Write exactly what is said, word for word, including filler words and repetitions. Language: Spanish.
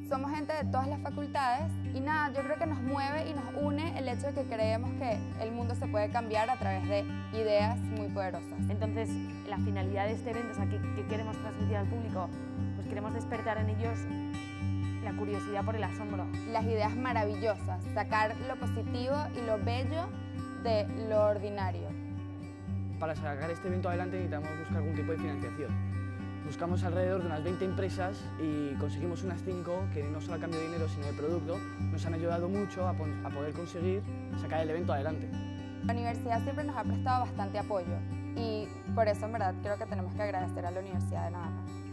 Somos gente de todas las facultades y nada, yo creo que nos mueve y nos une el hecho de que creemos que el mundo se puede cambiar a través de ideas muy poderosas. Entonces, la finalidad de este evento, o sea, que, que queremos transmitir al público, pues queremos despertar en ellos la curiosidad por el asombro. Las ideas maravillosas, sacar lo positivo y lo bello de lo ordinario. Para sacar este evento adelante necesitamos buscar algún tipo de financiación. Buscamos alrededor de unas veinte empresas y conseguimos unas cinco que no solo a cambio de dinero sino de producto nos han ayudado mucho a, a poder conseguir sacar el evento adelante. La universidad siempre nos ha prestado bastante apoyo y por eso en verdad creo que tenemos que agradecer a la Universidad de Navarra.